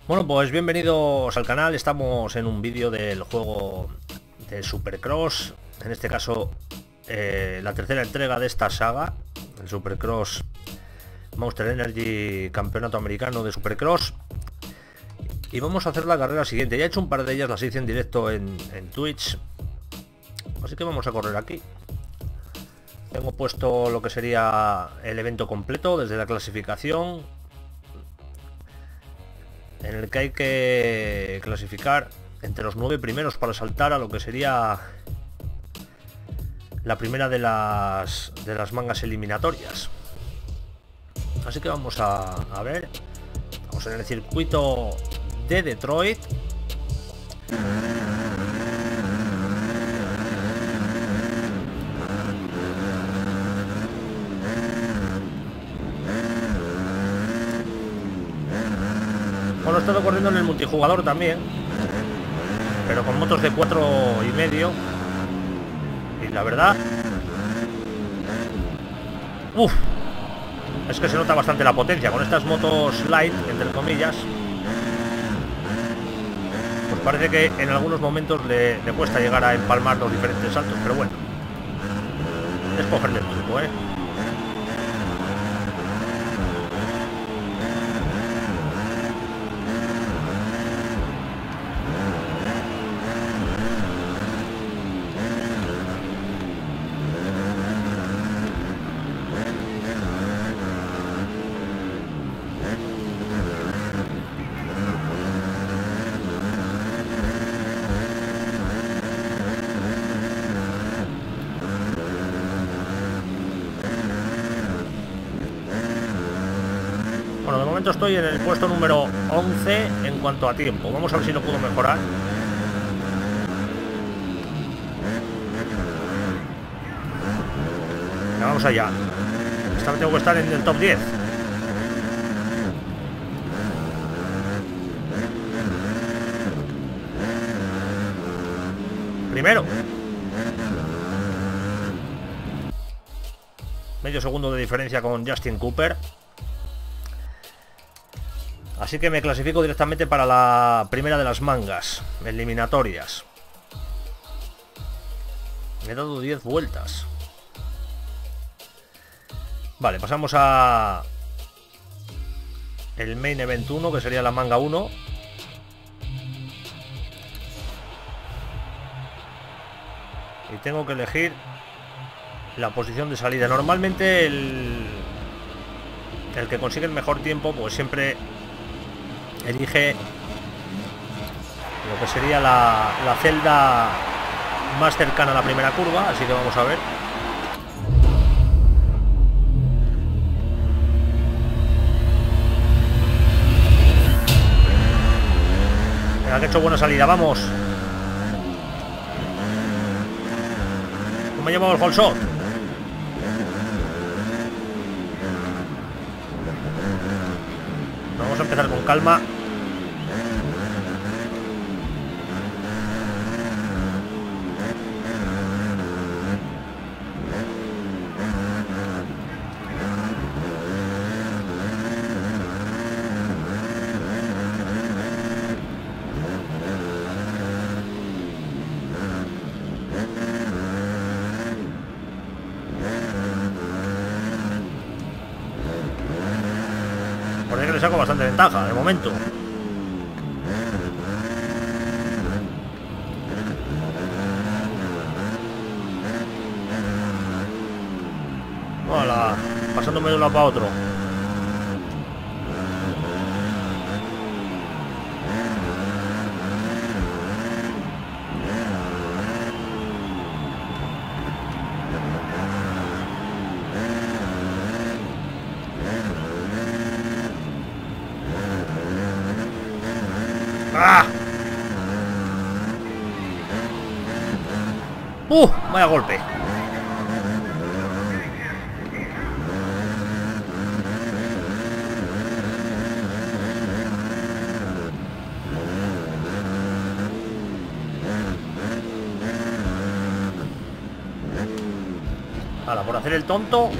Bueno, pues bienvenidos al canal. Estamos en un vídeo del juego de Supercross. En este caso, la tercera entrega de esta saga, el Supercross Monster Energy Campeonato Americano de Supercross. Y vamos a hacer la carrera siguiente. Ya he hecho un par de ellas, las hice en directo en Twitch. Así que vamos a correr aquí. Tengo puesto lo que sería el evento completo desde la clasificación, en el que hay que clasificar entre los 9 primeros para saltar a lo que sería la primera de las mangas eliminatorias. Así que vamos a ver. Estamos en el circuito de Detroit. Bueno, he estado corriendo en el multijugador también, pero con motos de 4,5. Y la verdad, es que se nota bastante la potencia con estas motos light, entre comillas. Pues parece que en algunos momentos le cuesta llegar a empalmar los diferentes saltos, pero bueno, es cogerle el truco, ¿eh? Bueno, de momento estoy en el puesto número 11 en cuanto a tiempo. Vamos a ver si lo puedo mejorar. Ya, vamos allá. Esta vez tengo que estar en el top 10. Primero. Medio segundo de diferencia con Justin Cooper. Así que me clasifico directamente para la primera de las mangas eliminatorias. Me he dado 10 vueltas. Vale, pasamos a el Main Event 1, que sería la manga 1. Y tengo que elegir la posición de salida. Normalmente el que consigue el mejor tiempo, pues siempre elige lo que sería la celda más cercana a la primera curva, así que vamos a ver. Venga, que he hecho buena salida, vamos. ¿Cómo me ha llevado el whole shot? Vamos a empezar con calma. Parece que le saco bastante ventaja de momento. Hola, pasándome de un lado para otro. ¡Ah! Vaya golpe. Ahora, por hacer el tonto.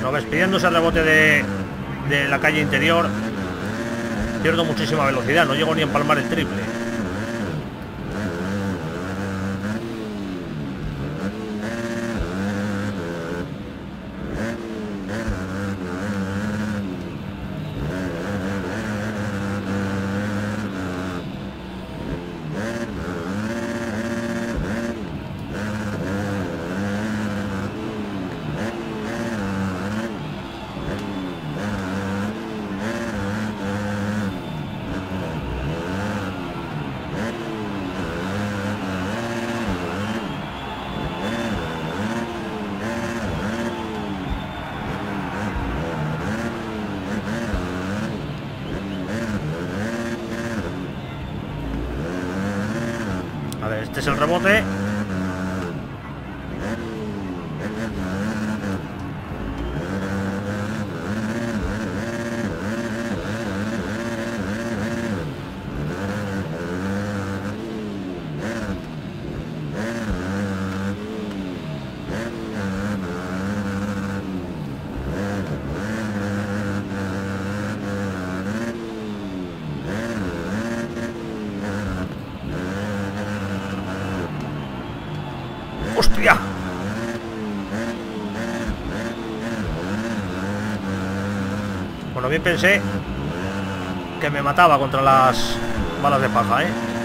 Bueno, ves, pidiendo ese rebote de la calle interior, pierdo muchísima velocidad, no llego ni a empalmar el triple. Este es el rebote. ¡Hostia! Bueno, bien pensé que me mataba contra las balas de paja, ¿eh?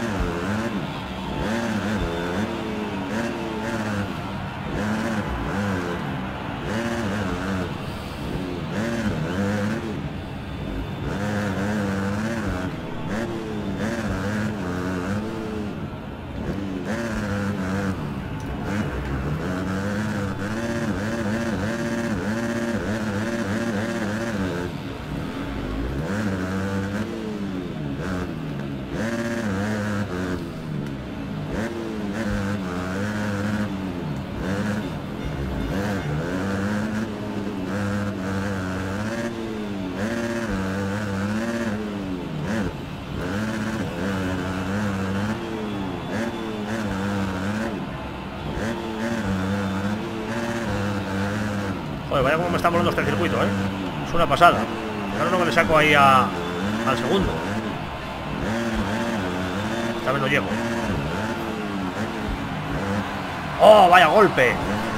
Joder, vaya como me está volando este circuito, ¿eh? Es una pasada. Ahora lo que le saco ahí al segundo. Esta vez no llego. ¡Oh, vaya golpe!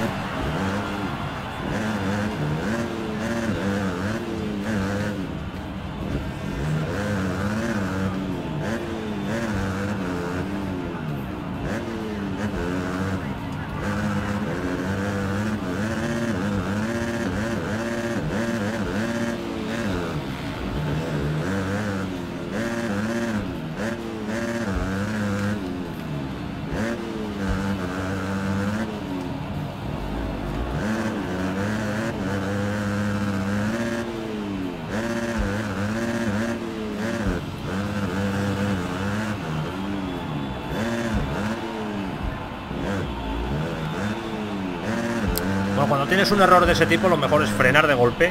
Bueno, cuando tienes un error de ese tipo, lo mejor es frenar de golpe.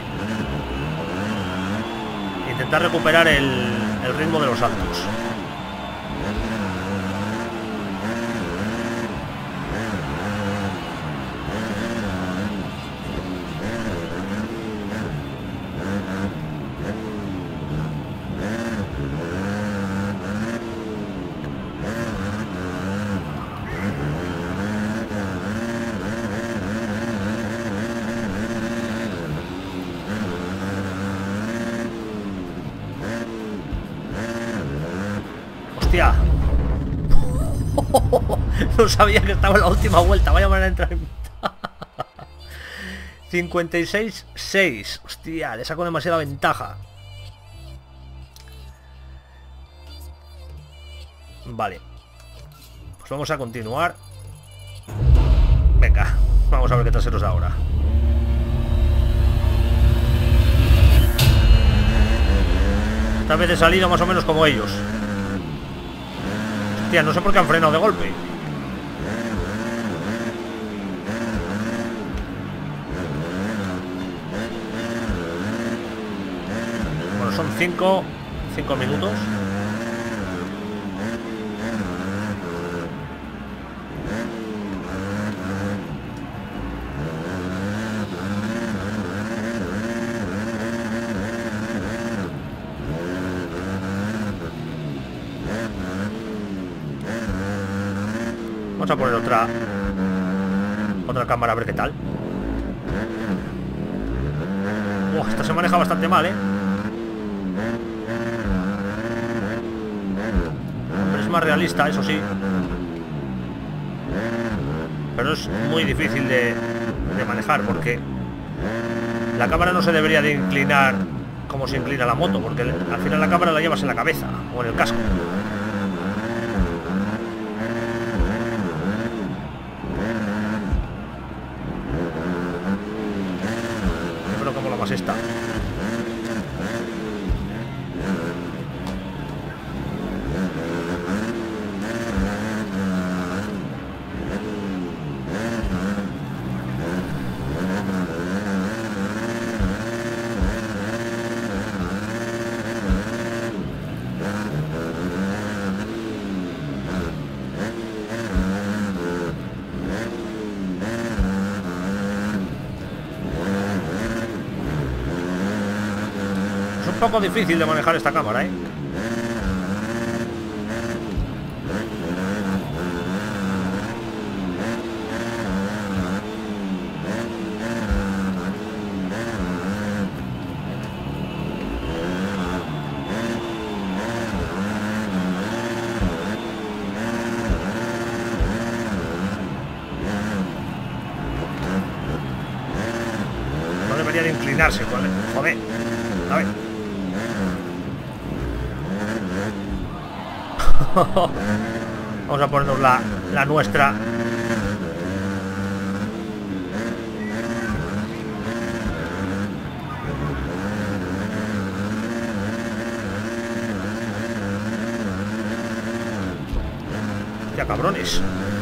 Intentar recuperar el ritmo de los saltos. ¡Hostia! No sabía que estaba en la última vuelta. Vaya manera de entrar en... 56-6. Hostia, le saco demasiada ventaja. Vale. Pues vamos a continuar. Venga, vamos a ver qué traseros ahora. Esta vez he salido más o menos como ellos. Hostia, no sé por qué han frenado de golpe. Bueno, son 5 minutos. Vamos a poner otra cámara a ver qué tal. Esta se maneja bastante mal, Pero es más realista, eso sí. Pero es muy difícil de manejar, porque la cámara no se debería de inclinar como se inclina la moto, porque al final la cámara la llevas en la cabeza o en el casco. Yo creo que mola más esta. Un poco difícil de manejar esta cámara, No debería de inclinarse, joder. A ver. Vamos a ponernos la nuestra. Ya, cabrones.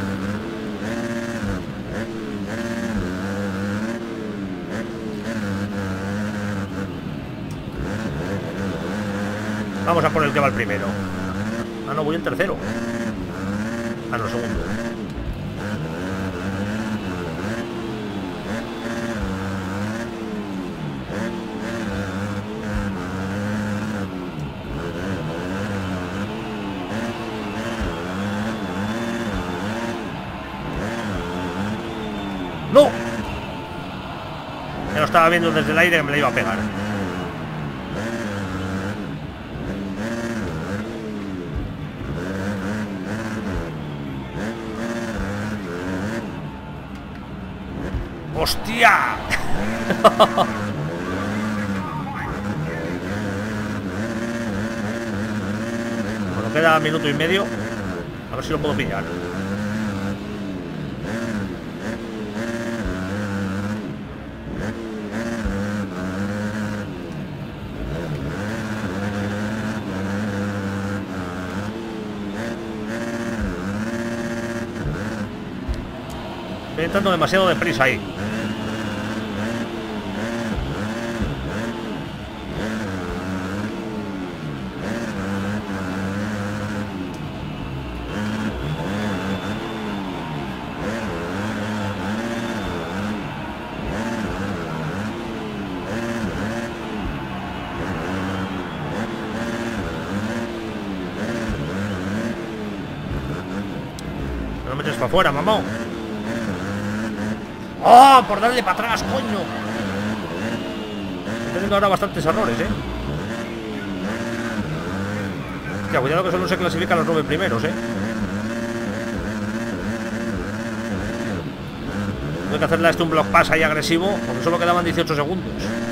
Vamos a por el que va el primero. Ah, no, voy el tercero. Ah, no, segundo. ¡No! Ya lo estaba viendo desde el aire que me la iba a pegar. ¡Hostia! Bueno, queda minuto y medio. A ver si lo puedo pillar. Estoy entrando demasiado deprisa ahí. No me metes para afuera, mamón. ¡Oh! Por darle para atrás, coño. Estoy teniendo ahora bastantes errores, Hostia, cuidado que solo se clasifican los 9 primeros, Tengo que hacerle a este un block pass ahí agresivo, porque solo quedaban 18 segundos.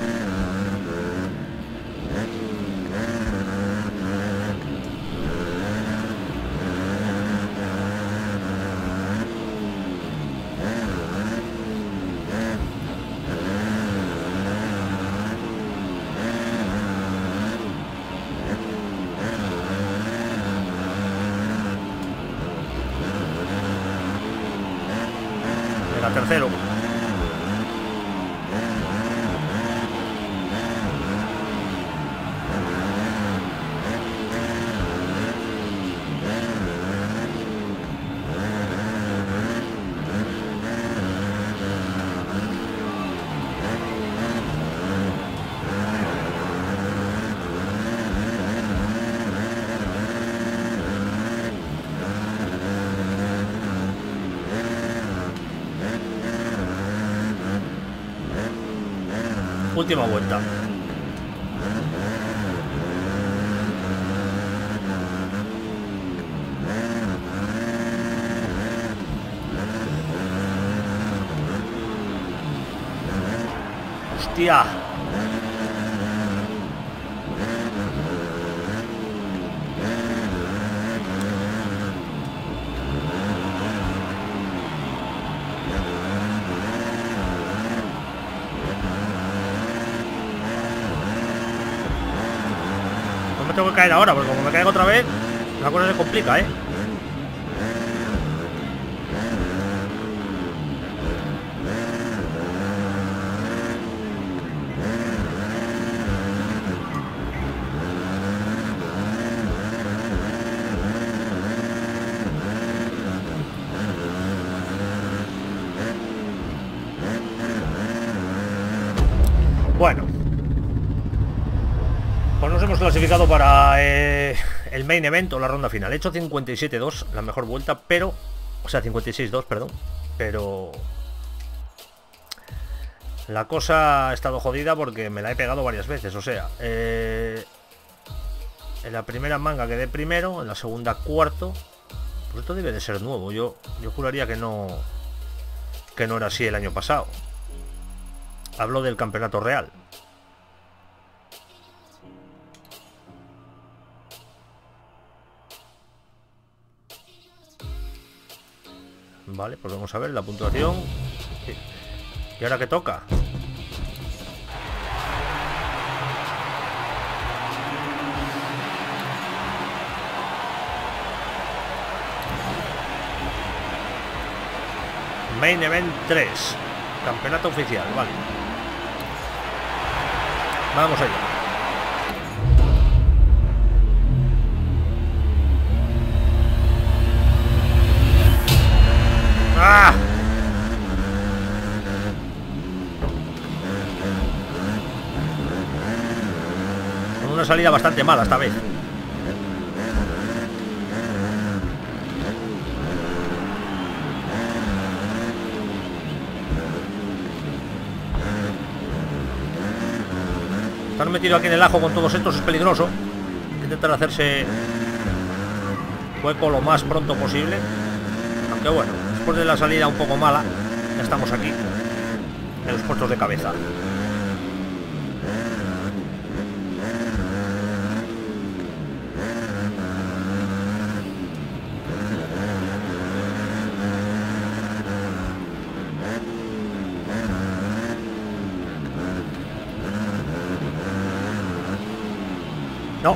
Tercero. Última vuelta. Hostia. No me tengo que caer ahora, porque como me caigo otra vez, la cosa se complica, ¿eh? Bueno, pues nos hemos clasificado para el main event o la ronda final. He hecho 57-2, la mejor vuelta, pero... O sea, 56-2, perdón. Pero... la cosa ha estado jodida porque me la he pegado varias veces. O sea, en la primera manga quedé primero, en la segunda cuarto. Pues esto debe de ser nuevo. Yo juraría que no era así el año pasado. Hablo del campeonato real. Vale, pues vamos a ver la puntuación. ¿Y ahora qué toca? Main Event 3. Campeonato oficial, vale. Vamos allá. ¡Ah! Con una salida bastante mala esta vez. Estar metido aquí en el ajo con todos estos es peligroso. Hay que intentar hacerse hueco lo más pronto posible. Aunque bueno, después de la salida un poco mala, ya estamos aquí en los puestos de cabeza. No.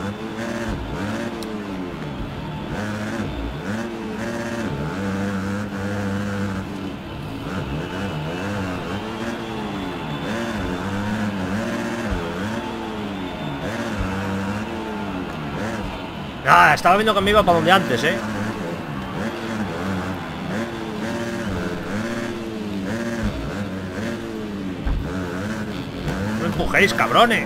Ah, estaba viendo que me iba para donde antes, ¿eh? No empujéis, cabrones.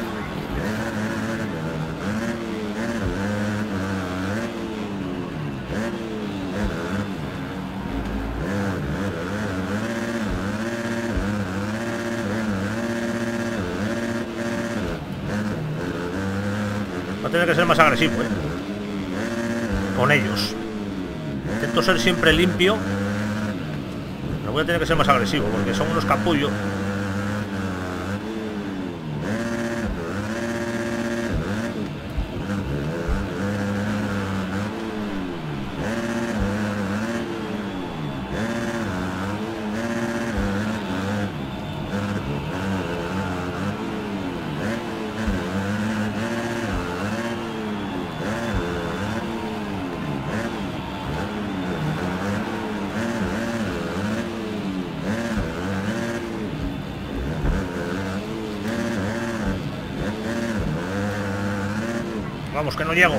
Va a tener que ser más agresivo, ¿eh? Con ellos. Intento ser siempre limpio. Pero voy a tener que ser más agresivo porque son unos capullos. Vamos, que no llego.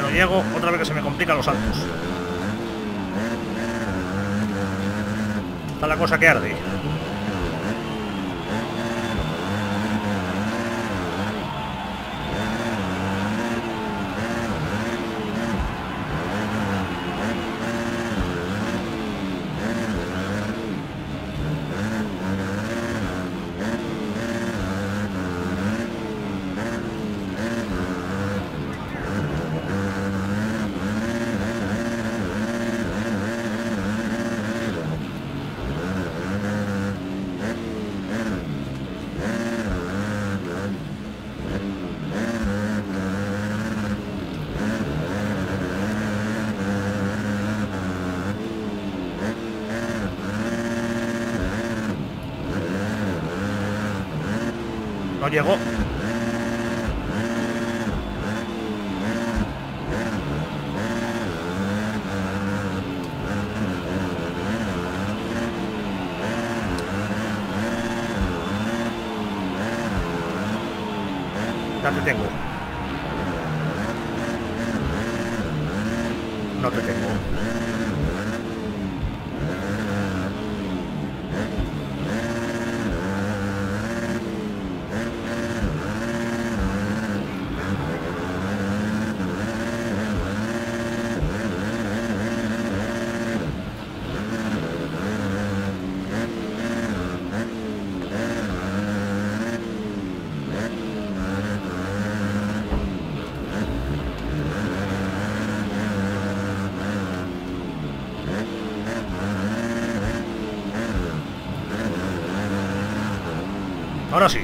No llego, otra vez que se me complican los saltos. Está la cosa que arde. No llegó. Ya te tengo. No te tengo. Ahora sí.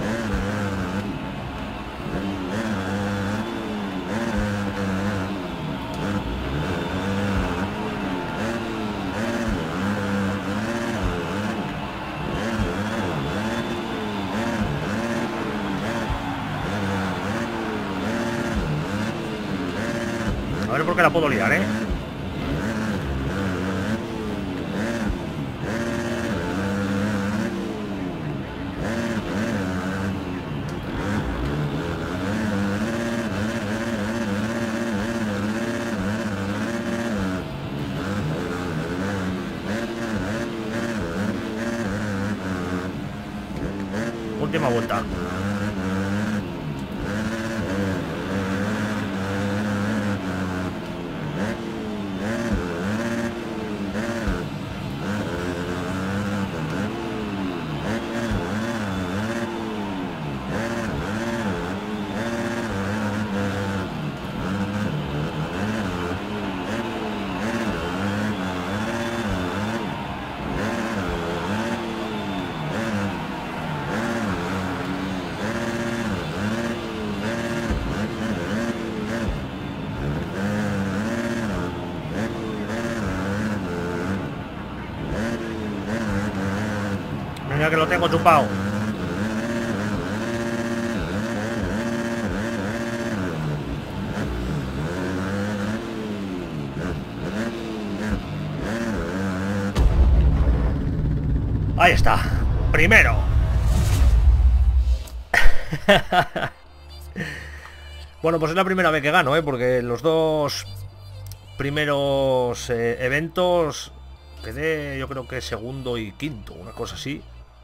A ver por qué la puedo liar, ¿eh? Última vuelta. Mira que lo tengo chupado. Ahí está. Primero. Bueno, pues es la primera vez que gano, porque los dos primeros eventos quedé, yo creo que segundo y quinto, una cosa así.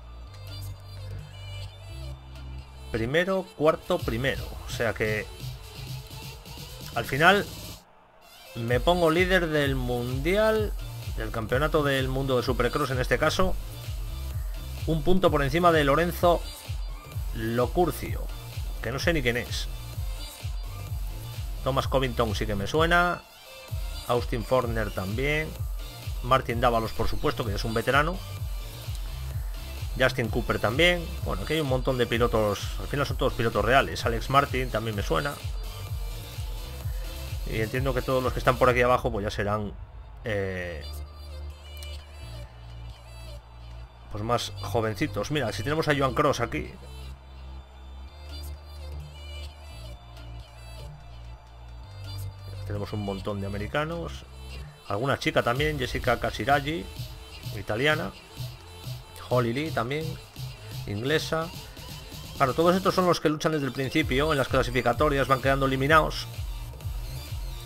Primero, cuarto, primero. O sea que al final me pongo líder del mundial, del campeonato del mundo de Supercross en este caso. Un punto por encima de Lorenzo Locurcio, que no sé ni quién es. Thomas Covington sí que me suena. Austin Forner también. Martin Dávalos, por supuesto, que es un veterano. Justin Cooper también. Bueno, aquí hay un montón de pilotos. Al final son todos pilotos reales. Alex Martin también me suena. Y entiendo que todos los que están por aquí abajo pues ya serán pues más jovencitos. Mira, si tenemos a Joan Cross aquí. Tenemos un montón de americanos. Alguna chica también, Jessica Casiraghi, italiana. Holly Lee también, inglesa. Claro, todos estos son los que luchan desde el principio. En las clasificatorias van quedando eliminados.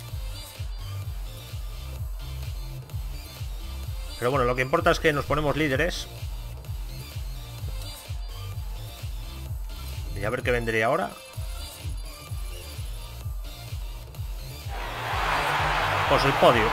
Pero bueno, lo que importa es que nos ponemos líderes. Y a ver qué vendría ahora. Pues el podio.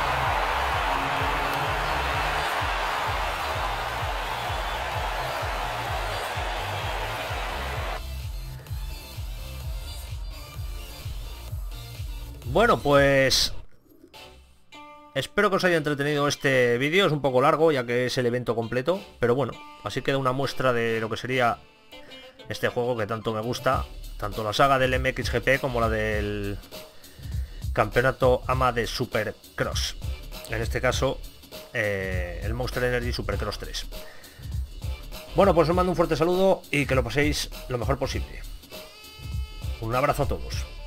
Bueno, pues espero que os haya entretenido este vídeo. Es un poco largo ya que es el evento completo, pero bueno, así queda una muestra de lo que sería este juego que tanto me gusta, tanto la saga del MXGP como la del campeonato AMA de Supercross, en este caso el Monster Energy Supercross 3. Bueno, pues os mando un fuerte saludo y que lo paséis lo mejor posible. Un abrazo a todos.